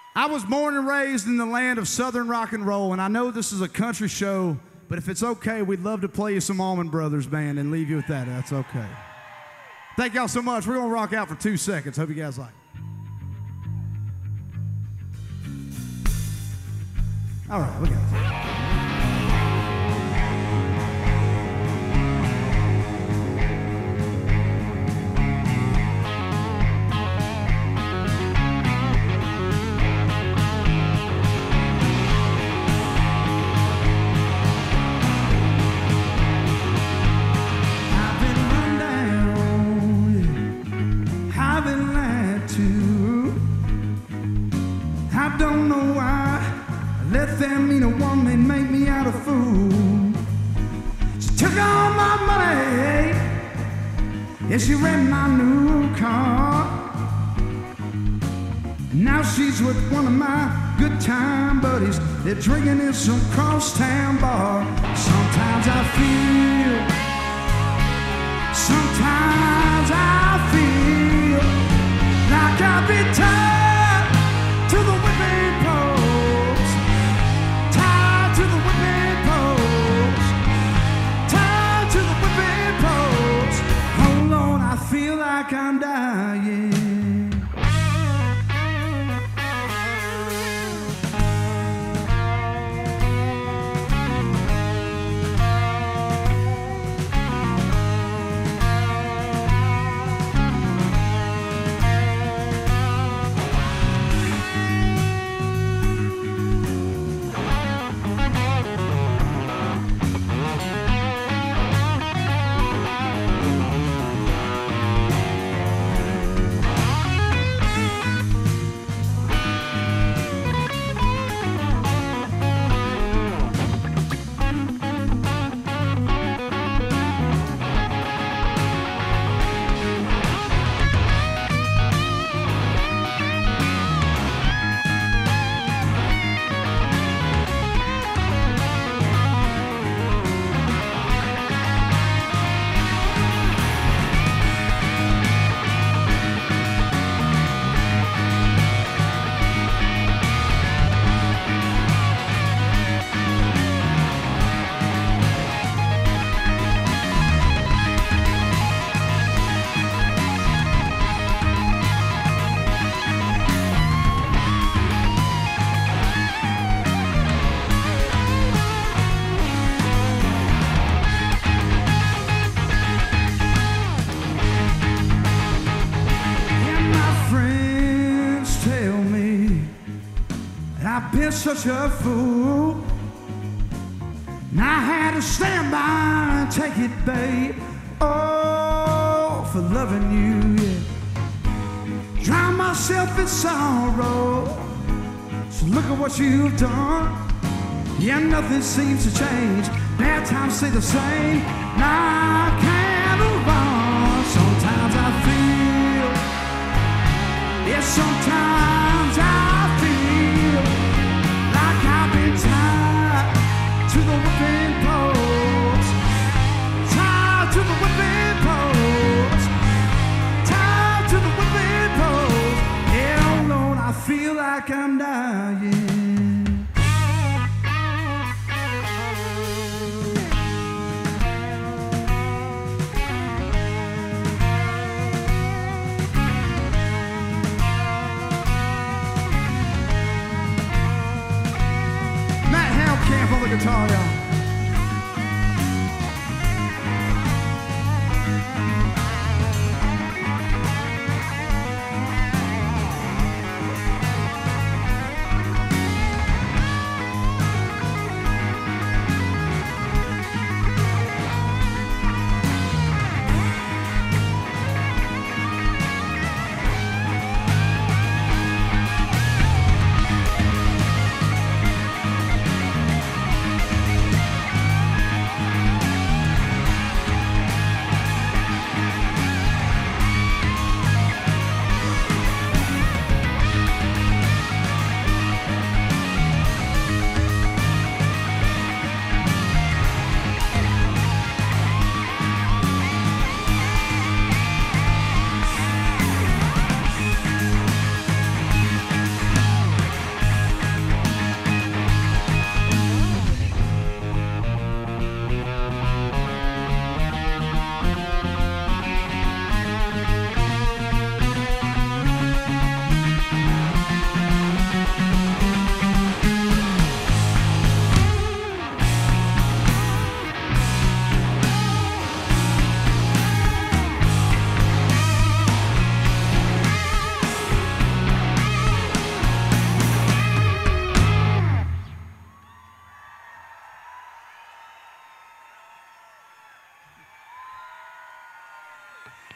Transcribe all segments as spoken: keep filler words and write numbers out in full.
I was born and raised in the land of Southern rock and roll, and I know this is a country show, but if it's okay, we'd love to play you some Allman Brothers Band and leave you with that. That's okay. Thank y'all so much. We're going to rock out for two seconds. Hope you guys like it. All right, look at it. Yeah, she ran my new car. Now she's with one of my good time buddies. They're drinking in some crosstown bar. Sometimes I feel, sometimes I feel like I've been tied to the whipping post, tied to the whipping post, tied to the whipping post. Hold on, I feel like I'm dying. Such a fool, and I had to stand by and take it, babe. Oh, for loving you, yeah. Drown myself in sorrow. So look at what you've done. Yeah, nothing seems to change. Bad times stay the same. Now I can't move on. Sometimes I feel, yeah, sometimes I feel tied to the whipping post, tied to the whipping post, tied to the whipping post. Yeah, oh Lord, I feel like I'm dying. On the guitar, y'all.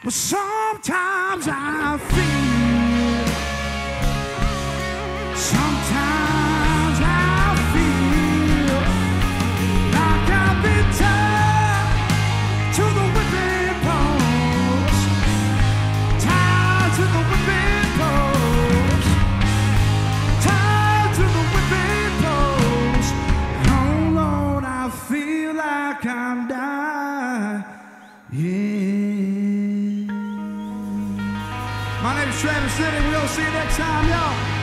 But sometimes I feel, sometimes I feel like I've been tied to the whipping post, tied to the whipping post, tied to the whipping post. Oh Lord, I feel like I'm dying. Yeah. My name is Travis City. We'll see you next time, y'all.